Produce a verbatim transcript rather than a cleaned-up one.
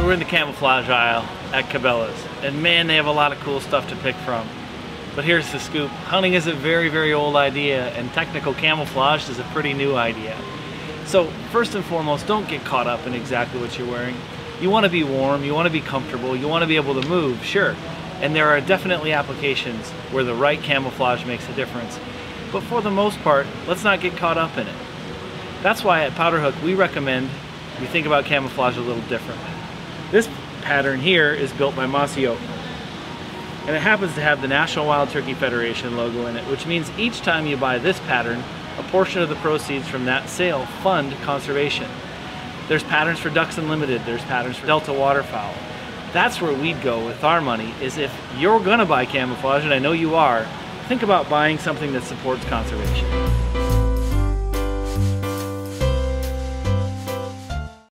So we're in the camouflage aisle at Cabela's, and man, they have a lot of cool stuff to pick from. But here's the scoop. Hunting is a very, very old idea, and technical camouflage is a pretty new idea. So first and foremost, don't get caught up in exactly what you're wearing. You want to be warm, you want to be comfortable, you want to be able to move, sure. And there are definitely applications where the right camouflage makes a difference. But for the most part, let's not get caught up in it. That's why at Powderhook we recommend we think about camouflage a little differently. This pattern here is built by Mossy Oak, and it happens to have the National Wild Turkey Federation logo in it, which means each time you buy this pattern, a portion of the proceeds from that sale fund conservation. There's patterns for Ducks Unlimited, there's patterns for Delta waterfowl. That's where we'd go with our money, is if you're gonna buy camouflage, and I know you are, think about buying something that supports conservation.